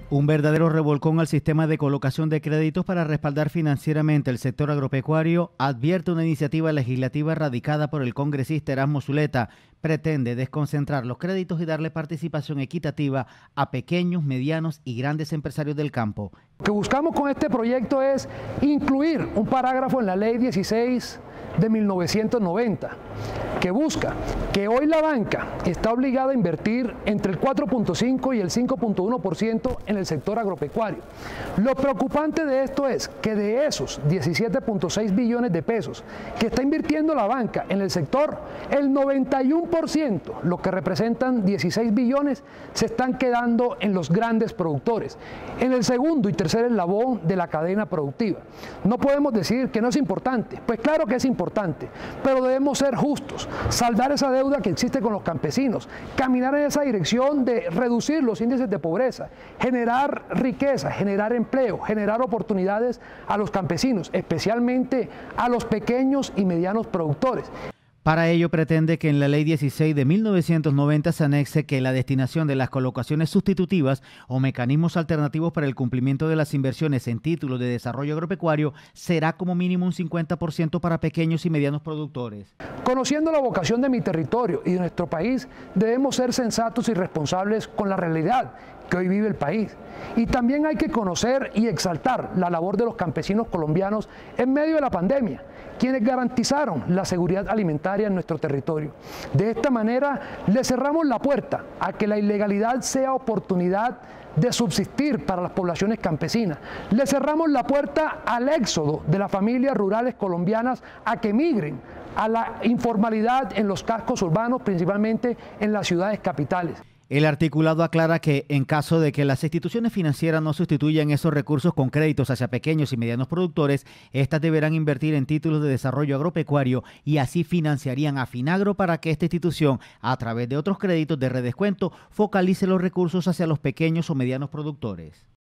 Un verdadero revolcón al sistema de colocación de créditos para respaldar financieramente el sector agropecuario, advierte una iniciativa legislativa radicada por el congresista Erasmo Zuleta. Pretende desconcentrar los créditos y darle participación equitativa a pequeños, medianos y grandes empresarios del campo. Lo que buscamos con este proyecto es incluir un parágrafo en la Ley 16 de 1990 que busca que hoy la banca está obligada a invertir entre el 4.5 y el 5.1% en el sector agropecuario. Lo preocupante de esto es que de esos 17.6 billones de pesos que está invirtiendo la banca en el sector, el 91%, lo que representan 16 billones, se están quedando en los grandes productores, en el segundo y tercer eslabón de la cadena productiva. No podemos decir que no es importante, pues claro que es importante, pero debemos ser justos, saldar esa deuda que existe con los campesinos, caminar en esa dirección de reducir los índices de pobreza, generar riqueza, generar empleo, generar oportunidades a los campesinos, especialmente a los pequeños y medianos productores. Para ello pretende que en la Ley 16 de 1990 se anexe que la destinación de las colocaciones sustitutivas o mecanismos alternativos para el cumplimiento de las inversiones en títulos de desarrollo agropecuario será como mínimo un 50% para pequeños y medianos productores. Conociendo la vocación de mi territorio y de nuestro país, debemos ser sensatos y responsables con la realidad que hoy vive el país. Y también hay que conocer y exaltar la labor de los campesinos colombianos en medio de la pandemia, quienes garantizaron la seguridad alimentaria en nuestro territorio. De esta manera, le cerramos la puerta a que la ilegalidad sea oportunidad de subsistir para las poblaciones campesinas. Le cerramos la puerta al éxodo de las familias rurales colombianas a que migren a la informalidad en los cascos urbanos, principalmente en las ciudades capitales. El articulado aclara que en caso de que las instituciones financieras no sustituyan esos recursos con créditos hacia pequeños y medianos productores, estas deberán invertir en títulos de desarrollo agropecuario y así financiarían a Finagro para que esta institución, a través de otros créditos de redescuento, focalice los recursos hacia los pequeños o medianos productores.